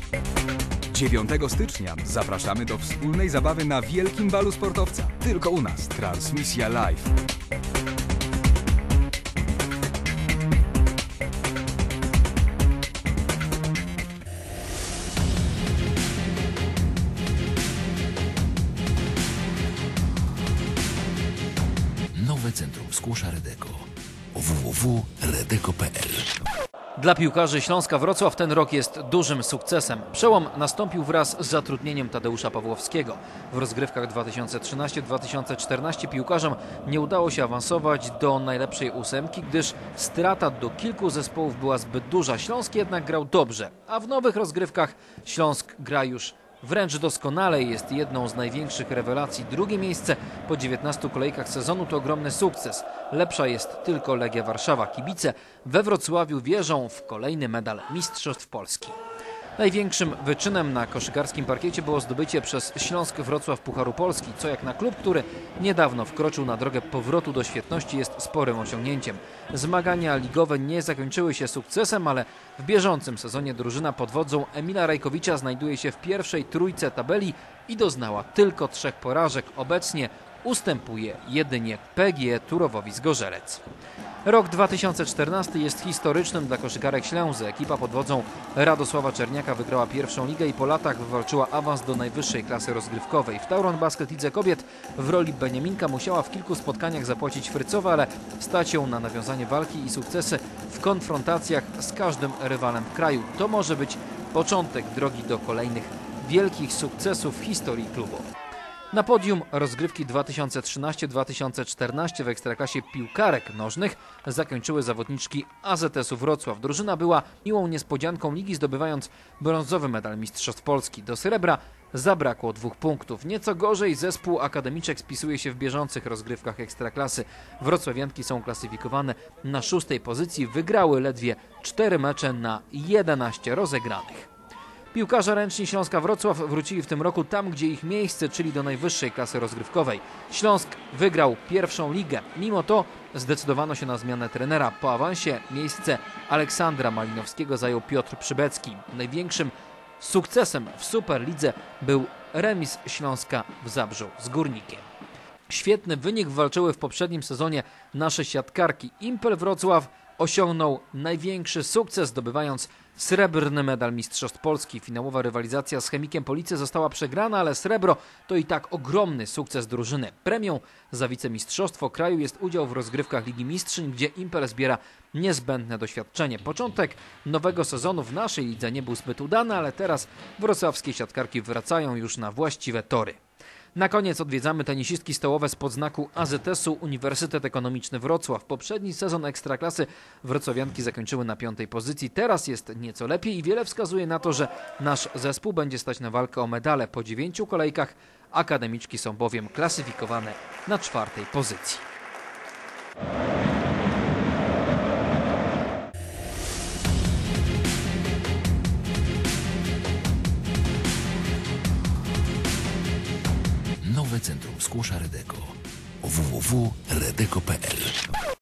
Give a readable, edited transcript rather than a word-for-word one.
9 stycznia zapraszamy do wspólnej zabawy na wielkim balu sportowca. Tylko u nas. Transmisja live. Nowe Centrum Skłosza Redeko. www.redeko.pl. Dla piłkarzy Śląska Wrocław ten rok jest dużym sukcesem. Przełom nastąpił wraz z zatrudnieniem Tadeusza Pawłowskiego. W rozgrywkach 2013-2014 piłkarzom nie udało się awansować do najlepszej ósemki, gdyż strata do kilku zespołów była zbyt duża. Śląsk jednak grał dobrze, a w nowych rozgrywkach Śląsk gra już wręcz doskonale, jest jedną z największych rewelacji. Drugie miejsce po 19 kolejkach sezonu to ogromny sukces. Lepsza jest tylko Legia Warszawa. Kibice we Wrocławiu wierzą w kolejny medal Mistrzostw Polski. Największym wyczynem na koszykarskim parkiecie było zdobycie przez Śląsk Wrocław Pucharu Polski, co jak na klub, który niedawno wkroczył na drogę powrotu do świetności, jest sporym osiągnięciem. Zmagania ligowe nie zakończyły się sukcesem, ale w bieżącym sezonie drużyna pod wodzą Emila Rajkowicza znajduje się w pierwszej trójce tabeli i doznała tylko 3 porażek. Obecnie ustępuje jedynie PGE Turowowic-Gorzelec. Rok 2014 jest historycznym dla koszykarek Ślęzy. Ekipa pod wodzą Radosława Czerniaka wygrała pierwszą ligę i po latach wywalczyła awans do najwyższej klasy rozgrywkowej. W Tauron Basket Lidze Kobiet w roli Beniaminka musiała w kilku spotkaniach zapłacić frycowe, ale stać ją na nawiązanie walki i sukcesy w konfrontacjach z każdym rywalem w kraju. To może być początek drogi do kolejnych wielkich sukcesów w historii klubu. Na podium rozgrywki 2013-2014 w Ekstraklasie piłkarek nożnych zakończyły zawodniczki AZS-u Wrocław. Drużyna była miłą niespodzianką ligi, zdobywając brązowy medal Mistrzostw Polski. Do srebra zabrakło 2 punktów. Nieco gorzej zespół akademiczek spisuje się w bieżących rozgrywkach Ekstraklasy. Wrocławianki są klasyfikowane na 6. pozycji. Wygrały ledwie 4 mecze na 11 rozegranych. Piłkarze ręczni Śląska Wrocław wrócili w tym roku tam, gdzie ich miejsce, czyli do najwyższej klasy rozgrywkowej. Śląsk wygrał pierwszą ligę. Mimo to zdecydowano się na zmianę trenera. Po awansie miejsce Aleksandra Malinowskiego zajął Piotr Przybecki. Największym sukcesem w Superlidze był remis Śląska w Zabrzu z Górnikiem. Świetny wynik walczyły w poprzednim sezonie nasze siatkarki. Impel Wrocław osiągnął największy sukces, zdobywając srebrny medal Mistrzostw Polski. Finałowa rywalizacja z Chemikiem Police została przegrana, ale srebro to i tak ogromny sukces drużyny. Premią za wicemistrzostwo kraju jest udział w rozgrywkach Ligi Mistrzyń, gdzie Impel zbiera niezbędne doświadczenie. Początek nowego sezonu w naszej lidze nie był zbyt udany, ale teraz wrocławskie siatkarki wracają już na właściwe tory. Na koniec odwiedzamy tenisistki stołowe spod znaku AZS-u Uniwersytet Ekonomiczny Wrocław. Poprzedni sezon Ekstraklasy wrocławianki zakończyły na 5. pozycji. Teraz jest nieco lepiej i wiele wskazuje na to, że nasz zespół będzie stać na walkę o medale. Po 9 kolejkach akademiczki są bowiem klasyfikowane na 4. pozycji. Nowe Centrum Skłosza Redeko. www.redeko.pl.